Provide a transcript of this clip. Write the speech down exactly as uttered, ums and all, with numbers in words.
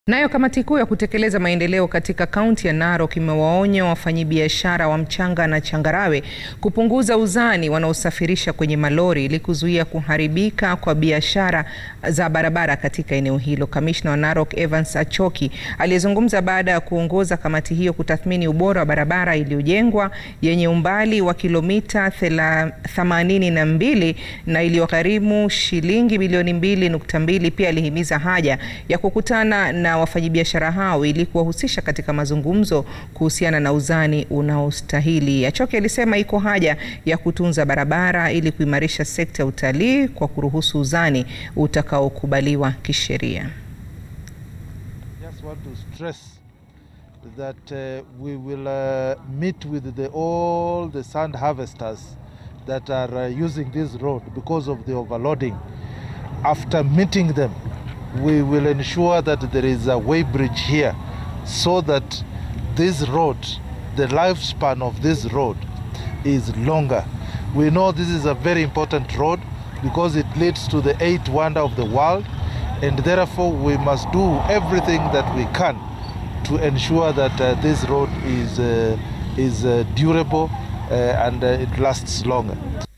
Nayo kamati kuu ya kutekeleza maendeleo katika kaunti ya Narok imewaonya wafanyabiashara wa mchanga na changarawe kupunguza uzani wanaosafirisha kwenye malori ili kuzuia kuharibika kwa biashara za barabara katika eneo hilo. Kamishna wa Narok Evans Achoki aliyezungumza baada ya kuongoza kamati hiyo kutathmini ubora wa barabara iliyojengwa yenye umbali wa kilomita themanini na mbili na iliyogharimu shilingi bilioni mbili nukta mbili. Pia alihimiza haja ya kukutana na wafanyabiashara hao ili kuwahusisha katika mazungumzo kuhusiana na uzani unaostahili. Achoki alisema iko haja ya kutunza barabara ili kuimarisha sekta ya utalii kwa kuruhusu uzani utakaokubaliwa kisheria. Just want to stress that uh, we will uh, meet with the, all the sand harvesters that are uh, using this road because of the overloading. After meeting them, we will ensure that there is a way bridge here so that this road, the lifespan of this road is longer. We know this is a very important road because it leads to the eighth wonder of the world, and therefore we must do everything that we can to ensure that uh, this road is, uh, is uh, durable uh, and uh, it lasts longer.